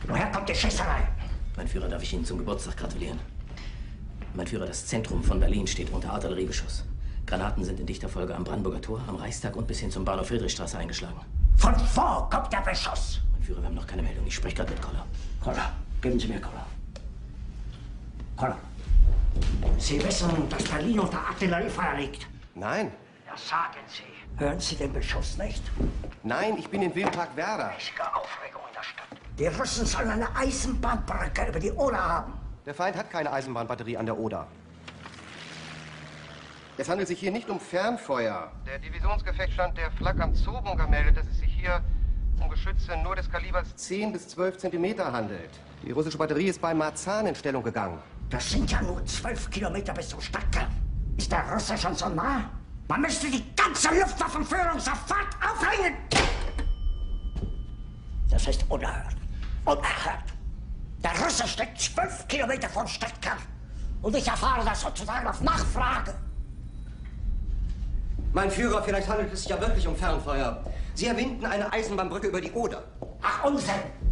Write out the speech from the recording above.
Woher kommt die Schießerei? Mein Führer, darf ich Ihnen zum Geburtstag gratulieren? Mein Führer, das Zentrum von Berlin steht unter Artilleriebeschuss. Granaten sind in dichter Folge am Brandenburger Tor, am Reichstag und bis hin zum Bahnhof Friedrichstraße eingeschlagen. Von wo kommt der Beschuss? Mein Führer, wir haben noch keine Meldung. Ich spreche gerade mit Koller. Koller, geben Sie mir Koller. Koller, Sie wissen, dass Berlin unter Artilleriefeuer liegt. Nein. Ja, sagen Sie. Hören Sie den Beschuss nicht? Nein, ich bin in Wildpark Werder. Richtige Aufregung in der Stadt. Die Russen sollen eine Eisenbahnbrücke über die Oder haben. Der Feind hat keine Eisenbahnbatterie an der Oder. Es handelt sich hier nicht um Fernfeuer. Der Divisionsgefechtsstand der Flak am Zoobunker meldet, dass es sich hier um Geschütze nur des Kalibers 10 bis 12 Zentimeter handelt. Die russische Batterie ist bei Marzahn in Stellung gegangen. Das sind ja nur 12 Kilometer bis zum Stadtkern. Ist der Russe schon so nah? Man müsste die ganze Luftwaffenführung sofort aufhängen! Das ist unerhört. Unerhört. Der Russe steckt 12 Kilometer vom Stadtkern. Und ich erfahre das sozusagen auf Nachfrage. Mein Führer, vielleicht handelt es sich ja wirklich um Fernfeuer. Sie erwähnten eine Eisenbahnbrücke über die Oder. Ach, Unsinn!